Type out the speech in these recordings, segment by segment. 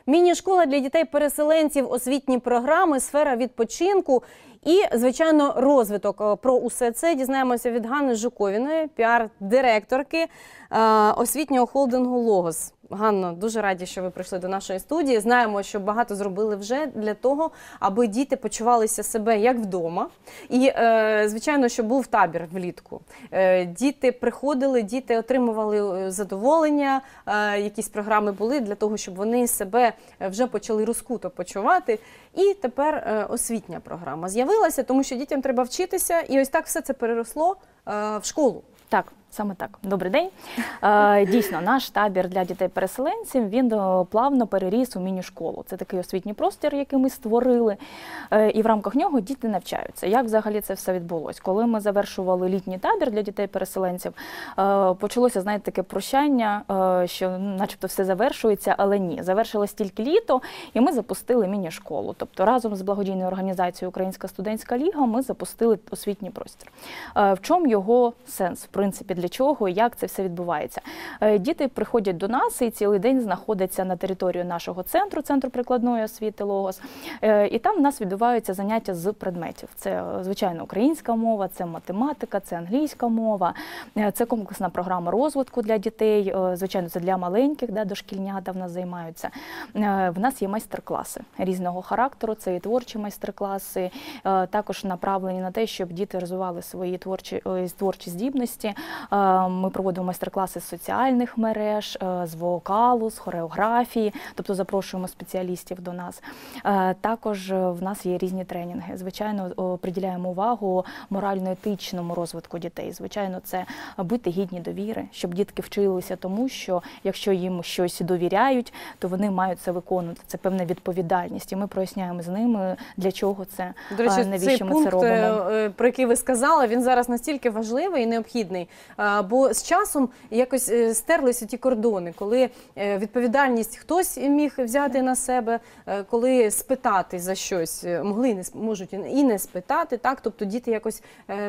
Міні-школа для дітей-переселенців, освітні програми, сфера відпочинку і, звичайно, розвиток. Про усе це дізнаємося від Ганни Жуковіної, піар-директорки освітнього холдингу «Логос». Ганно, дуже раді, що ви прийшли до нашої студії. Знаємо, що багато зробили вже для того, аби діти почувалися себе як вдома. І, звичайно, що був табір влітку. Діти приходили, діти отримували задоволення, якісь програми були для того, щоб вони себе вже почали розкуто почувати. І тепер освітня програма з'явилася, тому що дітям треба вчитися, і ось так все це переросло в школу. Так, саме так. Добрий день. Дійсно, наш табір для дітей-переселенців, він плавно переріс у міні-школу. Це такий освітній простір, який ми створили, і в рамках нього діти навчаються. Як взагалі це все відбулось? Коли ми завершували літній табір для дітей-переселенців, почалося, знаєте, таке прощання, що начебто все завершується, але ні. Завершилось тільки літо, і ми запустили міні-школу. Тобто разом з благодійною організацією «Українська студентська ліга» ми запустили освітній простір. В чому його сенс, в принципі, для чого і як це все відбувається? Діти приходять до нас і цілий день знаходяться на території нашого центру, Центру прикладної освіти «Логос». І там в нас відбуваються заняття з предметів. Це, звичайно, українська мова, це математика, це англійська мова, це комплексна програма розвитку для дітей, звичайно, це для маленьких, дошкільнята в нас займаються. В нас є майстер-класи різного характеру, це і творчі майстер-класи, також направлені на те, щоб діти розвивали свої творчі здібності. Ми проводимо майстер-класи з соціальних мереж, з вокалу, з хореографії, тобто запрошуємо спеціалістів до нас. Також в нас є різні тренінги. Звичайно, приділяємо увагу морально-етичному розвитку дітей. Звичайно, це бути гідні довіри, щоб дітки вчилися тому, що якщо їм щось довіряють, то вони мають це виконувати. Це певна відповідальність. І ми проясняємо з ними, для чого це, до речі, навіщо ми це робимо. Цей пункт, про який ви сказали, він зараз настільки важливий і необхідний. Бо з часом якось стерлися ті кордони, коли відповідальність хтось міг взяти на себе, коли спитати за щось можуть і не спитати, так? Тобто діти якось,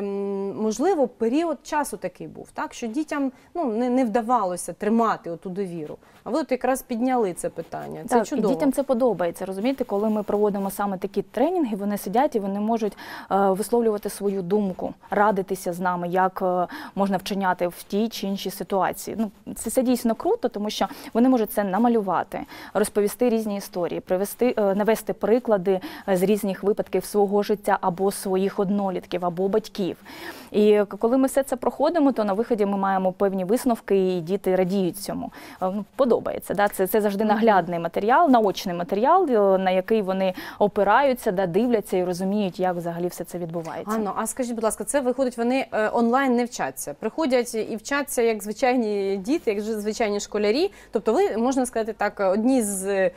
можливо, період часу такий був, так? Що дітям не вдавалося тримати оту довіру. А ви от якраз підняли це питання. Це так, чудово. Дітям це подобається, розумієте? Коли ми проводимо саме такі тренінги, вони сидять і вони можуть висловлювати свою думку, радитися з нами, як можна вчиняти в тій чи іншій ситуації. Це дійсно круто, тому що вони можуть це намалювати, розповісти різні історії, навести приклади з різних випадків свого життя або своїх однолітків, або батьків. І коли ми все це проходимо, то на виході ми маємо певні висновки, і діти радіють цьому. Подобається. Да? Це завжди наглядний матеріал, наочний матеріал, на який вони опираються, дивляться і розуміють, як взагалі все це відбувається. Ганно, а скажіть, будь ласка, це виходить, вони онлайн не вчаться? Приходять і вчаться як звичайні діти, як звичайні школярі? Тобто ви, можна сказати так, одні з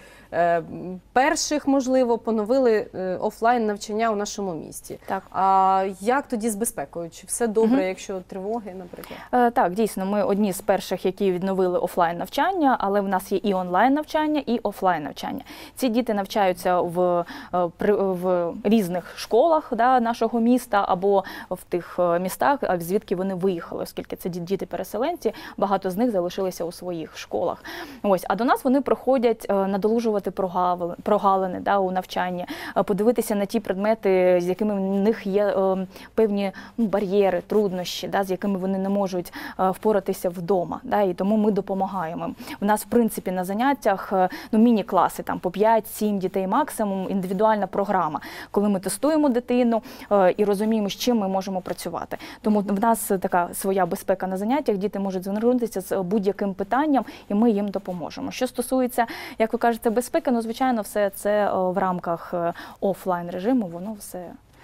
перших, можливо, поновили офлайн навчання у нашому місті. Так. А як тоді з безпекою? Чи все добре, якщо тривоги, наприклад? Так, дійсно, ми одні з перших, які відновили офлайн навчання, але в нас є і онлайн навчання, і офлайн навчання. Ці діти навчаються в різних школах нашого міста або в тих містах, звідки вони виїхали, оскільки це діти-переселенці, багато з них залишилися у своїх школах. А до нас вони приходять надолужувати прогалини у навчанні, подивитися на ті предмети, з якими в них є певні бар'єри, труднощі, з якими вони не можуть впоратися вдома. І тому ми допомагаємо. У нас, в принципі, на заняттях міні-класи, по 5-7 дітей максимум, індивідуальна програма, коли ми тестуємо дитину і розуміємо, з чим ми можемо працювати. Тому в нас така своя безпека на заняттях, діти можуть звернутися з будь-яким питанням, і ми їм допоможемо. Що стосується, як ви кажете, безпеки, звичайно, все це в рамках офлайн режиму, воно все...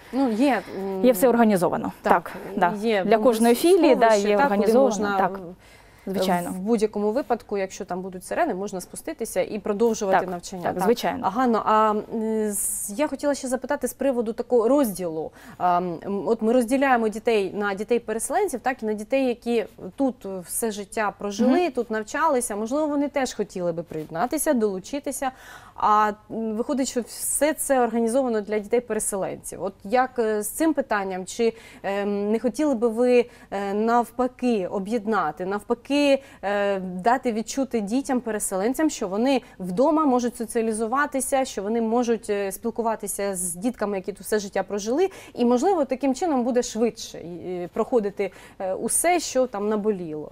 Є все організовано. Так, є для кожної філії є організовано. Можна, так, звичайно. В будь-якому випадку, якщо там будуть сирени, можна спуститися і продовжувати навчання. Так, звичайно. Ганно, я хотіла ще запитати з приводу такого розділу. От ми розділяємо дітей на дітей-переселенців, так і на дітей, які тут все життя прожили, тут навчалися. Можливо, вони теж хотіли би приєднатися, долучитися. а виходить, що все це організовано для дітей-переселенців. От як з цим питанням, чи не хотіли би ви навпаки об'єднати, навпаки дати відчути дітям-переселенцям, що вони вдома можуть соціалізуватися, що вони можуть спілкуватися з дітками, які тут все життя прожили, і, можливо, таким чином буде швидше проходити усе, що там наболіло?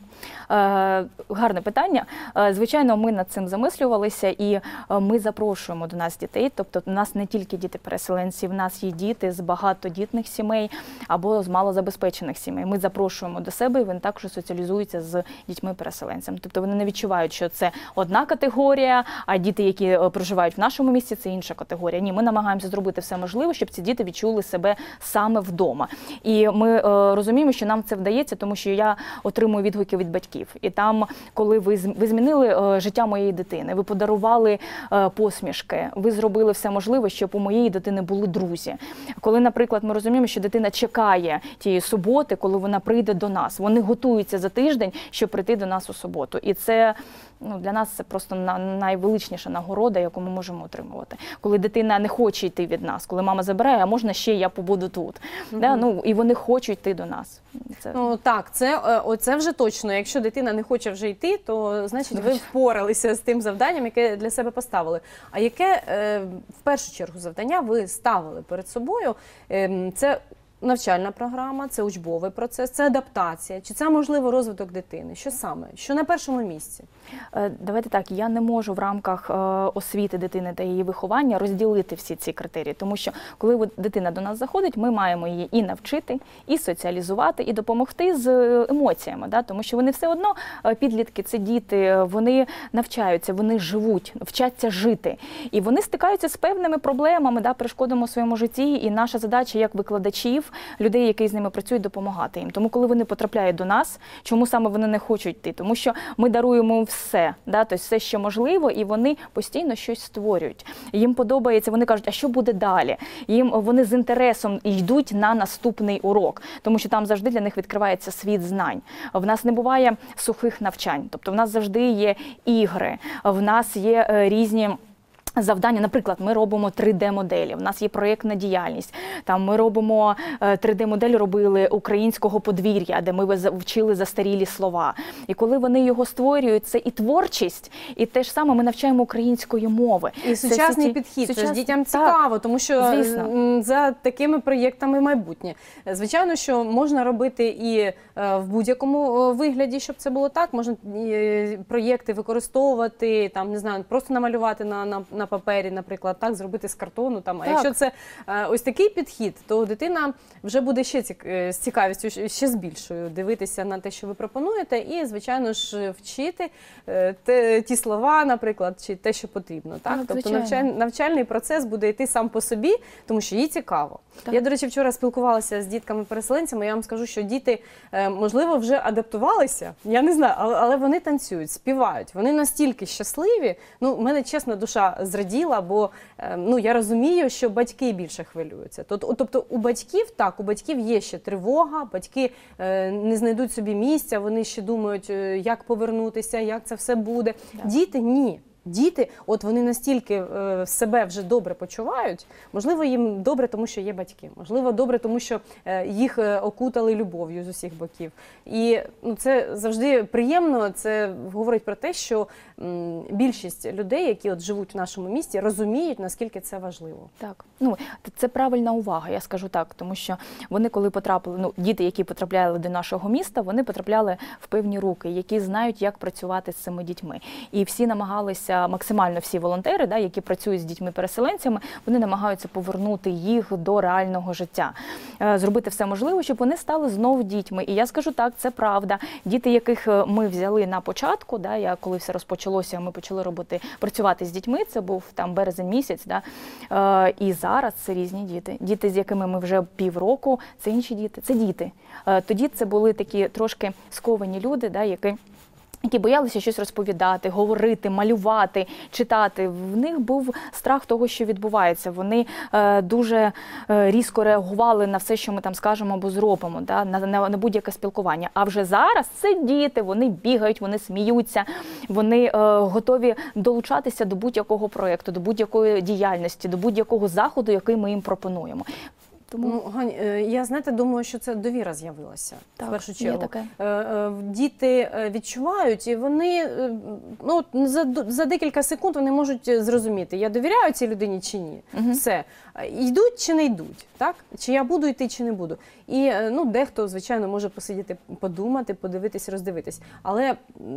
Гарне питання. Звичайно, ми над цим замислювалися, і ми запрошуємо до нас дітей. Тобто у нас не тільки діти-переселенці, в нас є діти з багатодітних сімей або з малозабезпечених сімей. Ми запрошуємо до себе, і вони також соціалізуються з дітьми-переселенцями. Тобто вони не відчувають, що це одна категорія, а діти, які проживають в нашому місті, це інша категорія. Ні, ми намагаємося зробити все можливе, щоб ці діти відчули себе саме вдома. І ми розуміємо, що нам це вдається, тому що я отримую відгуки від батьків. І там, коли ви змінили життя моєї дитини, ви подарували посмішки, ви зробили все можливе, щоб у моєї дитини були друзі. Коли, наприклад, ми розуміємо, що дитина чекає тієї суботи, коли вона прийде до нас, вони готуються за тиждень, щоб прийти до нас у суботу. І це для нас це просто найвеличніша нагорода, яку ми можемо отримувати. Коли дитина не хоче йти від нас, коли мама забирає, а можна ще я побуду тут. І вони хочуть йти до нас. Так, це вже точно. Якщо дитина не хоче вже йти, то значить ви впоралися з тим завданням, яке для себе поставили. А яке в першу чергу завдання ви ставили перед собою? Це навчальна програма, це учбовий процес, це адаптація, чи це, можливо, розвиток дитини? Що саме? Що на першому місці? Давайте так, я не можу в рамках освіти дитини та її виховання розділити всі ці критерії, тому що коли дитина до нас заходить, ми маємо її і навчити, і соціалізувати, і допомогти з емоціями, тому що вони все одно, підлітки, це діти, вони навчаються, вони живуть, вчаться жити, і вони стикаються з певними проблемами, перешкодами у своєму житті, і наша задача як викладачів, людей, які з ними працюють, допомагати їм. Тому коли вони потрапляють до нас, чому саме вони не хочуть йти? Тому що ми даруємо все, тобто все, що можливо, і вони постійно щось створюють. Їм подобається, вони кажуть, а що буде далі? Вони з інтересом йдуть на наступний урок, тому що там завжди для них відкривається світ знань. В нас не буває сухих навчань, тобто в нас завжди є ігри, в нас є різні завдання. Наприклад, ми робимо 3D-моделі, у нас є проєктна діяльність, там ми робимо 3D-модель, робили українського подвір'я, де ми вчили застарілі слова. І коли вони його створюють, це і творчість, і те ж саме ми навчаємо української мови. І сучасний підхід, це ж дітям цікаво, тому що за такими проєктами майбутнє. Звичайно, що можна робити і в будь-якому вигляді, щоб це було так, можна проєкти використовувати, там, не знаю, просто намалювати на папері, наприклад, так, зробити з картону. А якщо це ось такий підхід, то дитина вже буде ще з цікавістю, ще з більшою дивитися на те, що ви пропонуєте, і, звичайно ж, вчити ті слова, наприклад, чи те, що потрібно. Так? Тобто навчальний процес буде йти сам по собі, тому що їй цікаво. Так. Я, до речі, вчора спілкувалася з дітками-переселенцями, я вам скажу, що діти, можливо, вже адаптувалися, я не знаю, але вони танцюють, співають, вони настільки щасливі, в мене, чесно, душа зраділа, бо я розумію, що батьки більше хвилюються. Тобто у батьків є ще тривога, батьки не знайдуть собі місця, вони ще думають, як повернутися, як це все буде. Так. Діти – ні. Діти, от вони настільки себе вже добре почувають, можливо, їм добре, тому що є батьки, можливо, добре, тому що їх окутали любов'ю з усіх боків. І це завжди приємно, це говорить про те, що більшість людей, які от живуть в нашому місті, розуміють, наскільки це важливо. Так, це правильна увага, я скажу так, тому що вони, коли потрапили, діти, які потрапляли до нашого міста, вони потрапляли в певні руки, які знають, як працювати з цими дітьми. І всі намагалися, максимально всі волонтери, які працюють з дітьми-переселенцями, вони намагаються повернути їх до реального життя. Зробити все можливе, щоб вони стали знову дітьми. І я скажу так, це правда. Діти, яких ми взяли на початку, коли все розпочалося, ми почали працювати з дітьми, це був березень місяць, і зараз це різні діти. Діти, з якими ми вже півроку, це інші діти, це діти. Тоді це були такі трошки сковані люди, які які боялися щось розповідати, говорити, малювати, читати. В них був страх того, що відбувається. Вони дуже різко реагували на все, що ми там скажемо або зробимо, да? на будь-яке спілкування. А вже зараз це діти, вони бігають, вони сміються, вони готові долучатися до будь-якого проєкту, до будь-якої діяльності, до будь-якого заходу, який ми їм пропонуємо. Тому... Ну, Гань, я, знаєте, думаю, що це довіра з'явилася, в першу чергу. Діти відчувають, і вони за декілька секунд вони можуть зрозуміти, я довіряю цій людині чи ні. Все. Йдуть чи не йдуть, так? Чи я буду йти, чи не буду. І дехто, звичайно, може посидіти, подумати, подивитись, роздивитись. Але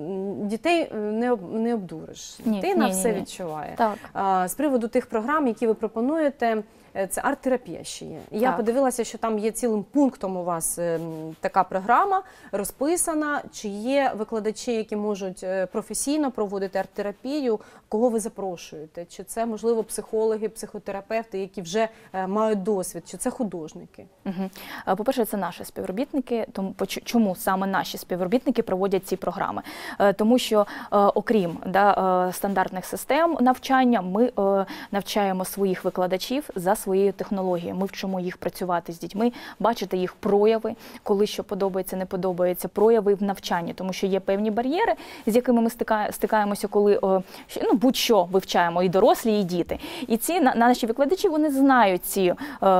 дітей не обдуриш. Дитина все відчуває. Так. З приводу тих програм, які ви пропонуєте, це арт-терапія ще є. Я подивилася, що там є цілим пунктом у вас така програма розписана. Чи є викладачі, які можуть професійно проводити арт-терапію? Кого ви запрошуєте? Чи це, можливо, психологи, психотерапевти, які вже мають досвід? Чи це художники? По-перше, це наші співробітники. Чому саме наші співробітники проводять ці програми? Тому що, окрім стандартних систем навчання, ми навчаємо своїх викладачів за своєю технологією. Ми вчимо їх працювати з дітьми, бачити їх прояви, коли що подобається, не подобається, прояви в навчанні. Тому що є певні бар'єри, з якими ми стикаємося, коли будь-що вивчаємо, і дорослі, і діти. І ці наші викладачі, вони знають ці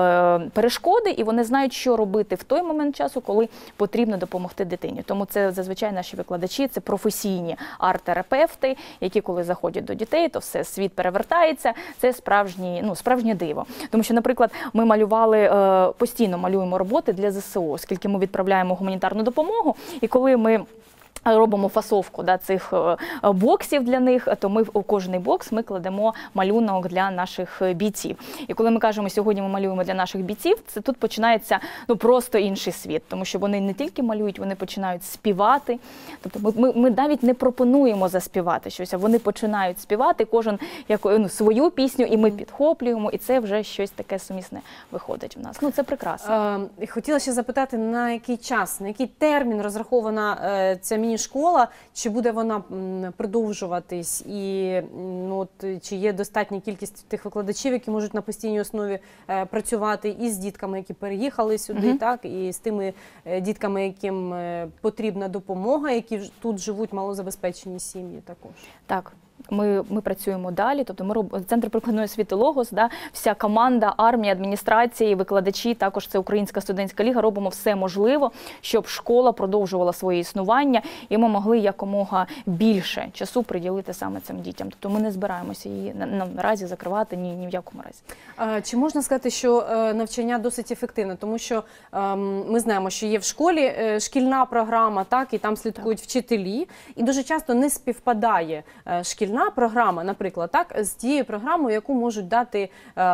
перешкоди, і вони знають, що робити в той момент часу, коли потрібно допомогти дитині. Тому це зазвичай наші викладачі, це професійні арт-терапевти, які коли заходять до дітей, то все, світ перевертається, це справжнє диво. Тому що, наприклад, ми постійно малюємо роботи для ЗСУ, оскільки ми відправляємо гуманітарну допомогу, і коли ми робимо фасовку цих боксів для них, то ми у кожний бокс ми кладемо малюнок для наших бійців. І коли ми кажемо, сьогодні ми малюємо для наших бійців, це тут починається просто інший світ, тому що вони не тільки малюють, вони починають співати. Тобто ми навіть не пропонуємо заспівати щось, а вони починають співати, кожен свою пісню, і ми підхоплюємо, і це вже щось таке сумісне виходить в нас. Це прекрасно. Хотіла ще запитати, на який час, на який термін розрахована ця міні-школа, чи буде вона продовжуватись, і чи є достатня кількість тих викладачів, які можуть на постійній основі працювати і з дітками, які переїхали сюди, так, і з тими дітками, яким потрібна допомога, які тут живуть малозабезпечені сім'ї також. Так. Ми працюємо далі, тобто Центр прикладної освіти «Логос», вся команда, армія, адміністрації, викладачі, також це Українська студентська ліга, робимо все можливе, щоб школа продовжувала своє існування і ми могли якомога більше часу приділити саме цим дітям. Тобто ми не збираємося її наразі закривати ні в якому разі. Чи можна сказати, що навчання досить ефективне? Тому що ми знаємо, що є в школі шкільна програма, так, і там слідкують вчителі, і дуже часто не співпадає шкільна програма, наприклад, так, з тією програмою, яку можуть дати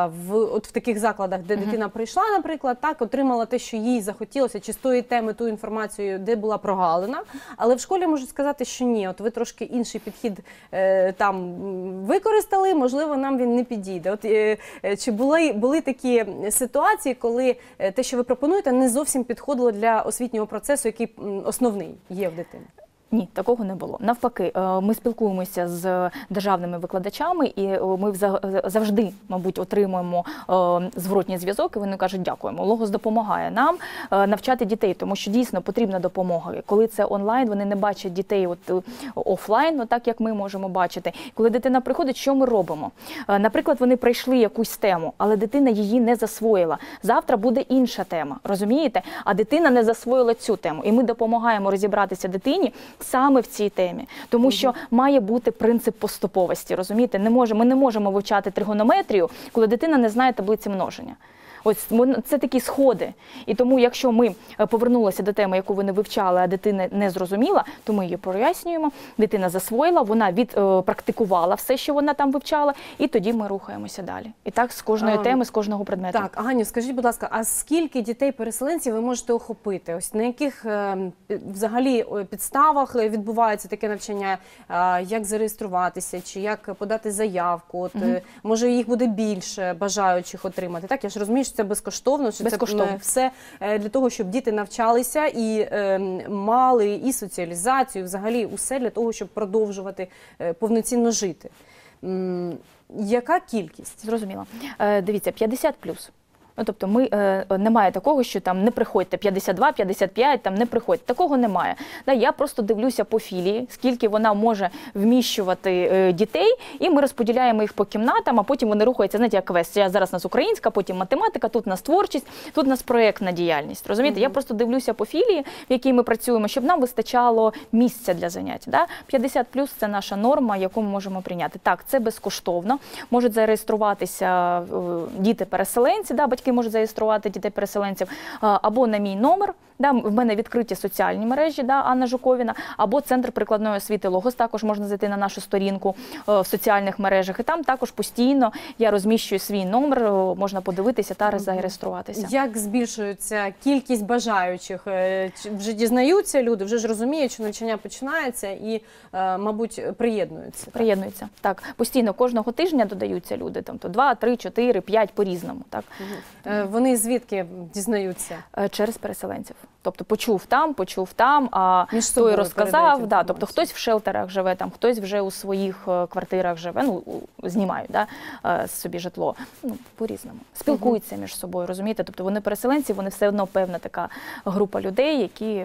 в таких закладах, де дитина прийшла, наприклад, так, отримала те, що їй захотілося, чи з тої теми, ту інформацію, де була прогалина, але в школі можуть сказати, що ні, от ви трошки інший підхід там використали, можливо, нам він не підійде. Чи були такі ситуації, коли те, що ви пропонуєте, не зовсім підходило для освітнього процесу, який основний є в дитини? Ні, такого не було. Навпаки, ми спілкуємося з державними викладачами, і ми завжди, мабуть, отримуємо зворотній зв'язок, і вони кажуть, дякуємо. Логос допомагає нам навчати дітей, тому що дійсно потрібна допомога. Коли це онлайн, вони не бачать дітей офлайн, так як ми можемо бачити. Коли дитина приходить, що ми робимо? Наприклад, вони пройшли якусь тему, але дитина її не засвоїла. Завтра буде інша тема, розумієте? А дитина не засвоїла цю тему. І ми допомагаємо розібратися дитині саме в цій темі. Тому що має бути принцип поступовості, розумієте? Ми не можемо вивчати тригонометрію, коли дитина не знає таблиці множення. Ось це такі сходи. І тому, якщо ми повернулися до теми, яку ви не вивчали, а дитина не зрозуміла, то ми її прояснюємо, дитина засвоїла, вона відпрактикувала все, що вона там вивчала, і тоді ми рухаємося далі. І так з кожної теми, з кожного предмету. Так, Ганю, скажіть, будь ласка, а скільки дітей-переселенців ви можете охопити? Ось на яких взагалі підставах відбувається таке навчання? Як зареєструватися, чи як подати заявку? Може їх буде більше бажаючих отримати? Так, я ж розумію, що що це безкоштовно, що Безкоштовно. це все для того, щоб діти навчалися і мали і соціалізацію, взагалі усе для того, щоб продовжувати повноцінно жити. Яка кількість? Зрозуміло. Дивіться, 50+. Ну, тобто немає такого, що там не приходьте 52, 55, там не приходьте. Такого немає. Я просто дивлюся по філії, скільки вона може вміщувати дітей, і ми розподіляємо їх по кімнатам, а потім вони рухаються, знаєте, як квест. Зараз у нас українська, потім математика, тут у нас творчість, тут у нас проєктна діяльність. Розумієте? Я просто дивлюся по філії, в якій ми працюємо, щоб нам вистачало місця для занять. 50+ – це наша норма, яку ми можемо прийняти. Так, це безкоштовно. Можуть зареєструватися діти-переселенці, батьки можуть зареєструвати дітей-переселенців або на мій номер. В мене відкриті соціальні мережі, Анна Жуковіна, або Центр прикладної освіти «Логос». Також можна зайти на нашу сторінку в соціальних мережах. І там також постійно я розміщую свій номер, можна подивитися та зареєструватися. Як збільшується кількість бажаючих? Вже дізнаються люди, вже ж розуміють, що навчання починається і, мабуть, приєднуються. Приєднуються, так. Постійно, кожного тижня додаються люди. Там, 2, 3, 4, 5 по-різному. Так. Вони звідки дізнаються? Через переселенців. Тобто почув там, а той розказав. Тобто хтось в шелтерах живе, там, хтось вже у своїх квартирах живе, знімають собі житло. По-різному. Спілкуються між собою, розумієте? Тобто вони переселенці, вони все одно певна така група людей, які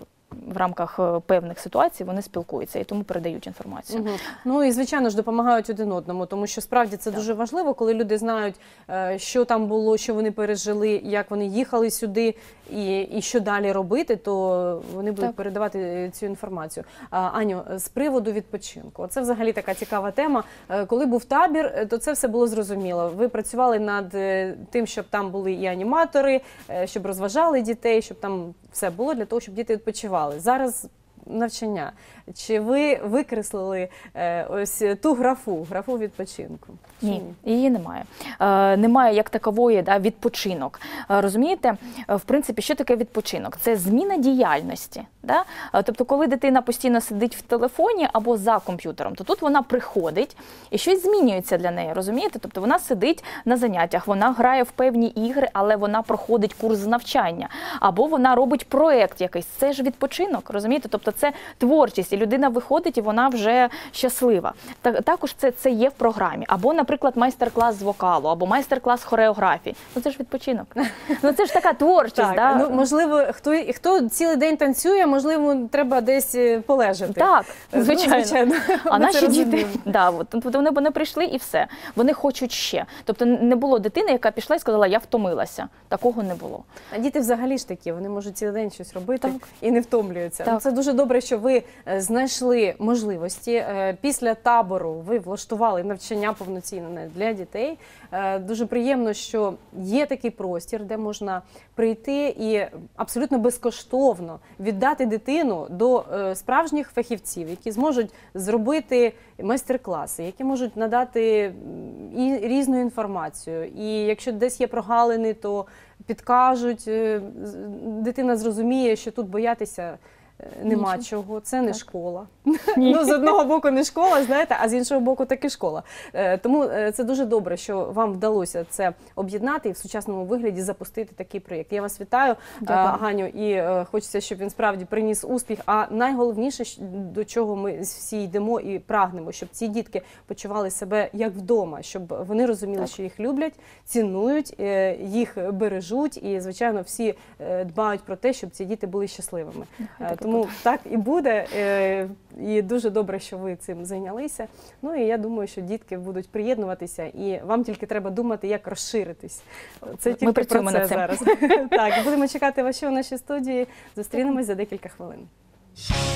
в рамках певних ситуацій вони спілкуються і тому передають інформацію. Ну і, звичайно ж, допомагають один одному, тому що справді це дуже важливо, коли люди знають, що там було, що вони пережили, як вони їхали сюди і що далі робити, то вони будуть передавати цю інформацію. Аню, з приводу відпочинку. Це взагалі така цікава тема. Коли був табір, то це все було зрозуміло. Ви працювали над тим, щоб там були і аніматори, щоб розважали дітей, щоб там все було для того, щоб діти відпочивали. Зараз навчання. Чи ви викреслили ось ту графу відпочинку? Ні, її немає. Немає як такової відпочинок. Розумієте, в принципі, що таке відпочинок? Це зміна діяльності. Тобто, коли дитина постійно сидить в телефоні або за комп'ютером, то тут вона приходить і щось змінюється для неї, розумієте? Тобто вона сидить на заняттях, вона грає в певні ігри, але вона проходить курс навчання. Або вона робить проєкт якийсь. Це ж відпочинок, розумієте? Тобто це творчість, і людина виходить, і вона вже щаслива. Також це є в програмі. Або, наприклад, майстер-клас з вокалу, або майстер-клас з хореографії. Це ж відпочинок. Це ж така творчість. Можливо, хто цілий день танцює, можливо, треба десь полежати. Так, звичайно. А наші діти, вони прийшли і все. Вони хочуть ще. Тобто не було дитини, яка пішла і сказала, я втомилася. Такого не було. А діти взагалі ж такі, вони можуть цілий день щось робити і не втомлюються. Це дуже добре, що ви знайшли можливості. Після табору ви влаштували навчання повноцінне для дітей. Дуже приємно, що є такий простір, де можна прийти і абсолютно безкоштовно віддати дитину до справжніх фахівців, які зможуть зробити майстер-класи, які можуть надати і різну інформацію. І якщо десь є прогалини, то підкажуть, дитина зрозуміє, що тут боятися нема чого, це не школа. З одного боку не школа, знаєте, а з іншого боку таки школа. Тому це дуже добре, що вам вдалося це об'єднати і в сучасному вигляді запустити такий проєкт. Я вас вітаю, Ганю, і хочеться, щоб він справді приніс успіх. А найголовніше, до чого ми всі йдемо і прагнемо, щоб ці дітки почували себе як вдома, щоб вони розуміли, що їх люблять, цінують, їх бережуть і, звичайно, всі дбають про те, щоб ці діти були щасливими. Тому так і буде, і дуже добре, що ви цим зайнялися. Ну і я думаю, що дітки будуть приєднуватися, і вам тільки треба думати, як розширитись. Це тільки про це зараз. Так, будемо чекати вас ще у нашій студії. Зустрінемось за декілька хвилин.